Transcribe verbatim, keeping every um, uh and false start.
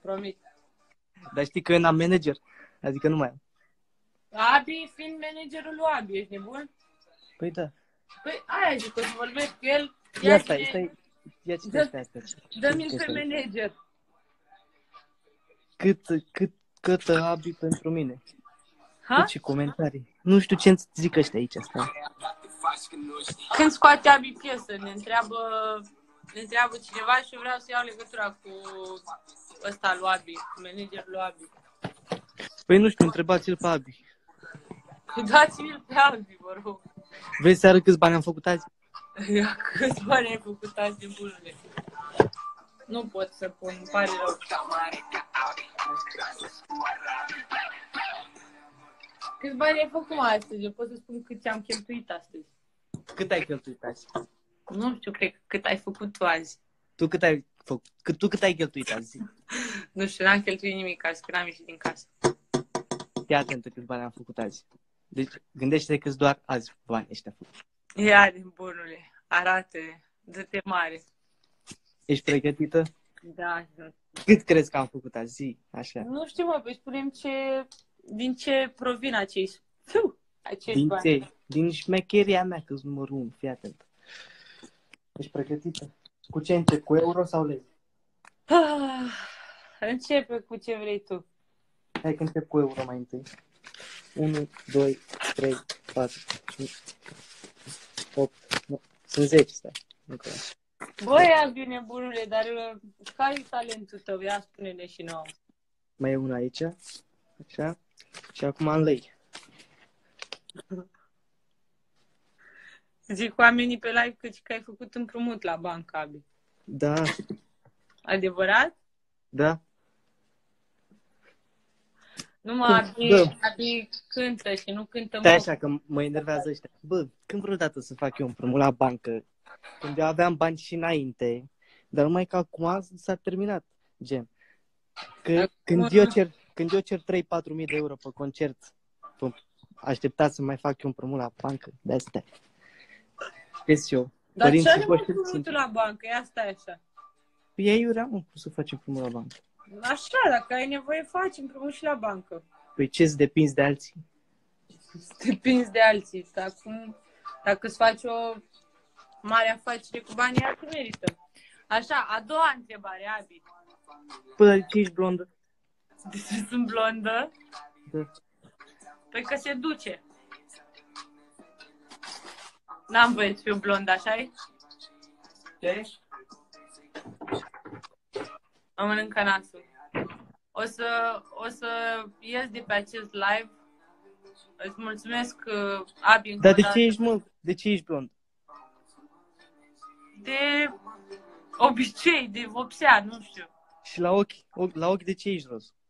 promit. Dar știi că eu n-am manager, adică nu mai am. Abi, fiind managerul lui Abi, ești nebun? Păi da. Păi aia zic, o să vorbesc cu el. Ia stai, stai. Ia stai, stai, stai. Dă-mi pe manager. Cât, cât, cât Abi pentru mine? Ha? Cât și comentarii. Nu știu ce îți zic ăștia aici, stai. Când scoate Abi piesă, ne întreabă, ne întreabă cineva și eu vreau să iau legătura cu ăsta lui Abi, cu managerul lui Abi. Păi nu știu, întrebați-l pe Abi. Dați-mi-l pe Abi, vă rog. Vrei să arăt câți bani am făcut azi? Ia, câți bani ai făcut azi de bunule? Nu pot să pun, îmi pare rău. Câți bani ai făcut astăzi? Eu pot să spun cât am cheltuit astăzi. Cât ai cheltuit azi? Nu știu, cred că cât ai făcut tu azi. Tu cât ai făcut? Cât, tu cât ai cheltuit azi? Nu știu, n-am cheltuit nimic azi, că n-am ieșit din casă. Fii atentă câți bani am făcut azi. Deci gândește-te câți doar azi bani ăștia făcut. Ia din bunule, arată-ne, dă-te mare. Ești pregătită? Da. Cât crezi că am făcut azi? Zi, așa. Nu știu, mă, păi spunem ce, din ce provin acei, fiu, acești Din bani. ce? Din șmecheria mea, că-s numărul unu, fii atent. Ești pregătită? Cu ce încep? Cu euro sau lei? Ah, începe cu ce vrei tu. Hai că încep cu euro mai întâi. unu, doi, trei, patru, cinci, opt, nouă. Sunt zece, stai. Încă o dată. Băi, ia bine, bunule, dar care-i talentul tău? Ia spune-ne și nouă. Mai e una aici. Așa. Și acum în lei. Zic oamenii pe live că, că ai făcut împrumut la bancă, Abi. Da, Adevărat? da. Nu mă, Abi, Bă. Abi cântă și nu cântă Stai mă. așa că mă enervează ăștia. Bă, când vreodată să fac eu împrumut la bancă? Când eu aveam bani și înainte, dar numai că acum s-a terminat, gen. Că Acum... când eu cer, când eu cer trei patru mii de euro pe concert, așteptați să mai fac eu împrumut la bancă, de astea. Știți eu. Dar ce Părinții are mă voștri împrumutul sunt... la bancă? Ia stai așa. Păi ei eu am să facem împrumut la bancă. Așa, dacă ai nevoie, faci împrumut și la bancă. Păi ce-ți depinzi de alții? Depinzi de alții. Acum, dacă îți faci o mare afacere cu banii, ea te merită. Așa, a doua întrebare, Abi. Păi, de ce ești blondă? De ce sunt blondă? Da. Păi că se duce. N-am voie să fiu blondă, așa-i? Ce? Am mănâncă nasul. O să, o să ies de pe acest live. Îți mulțumesc, uh, Abi, încă Dar o de dată. ce ești, mă? De ce ești blond? De obicei, de vopsea, nu știu. Și la ochi, ochi, la ochi de ce ești roz?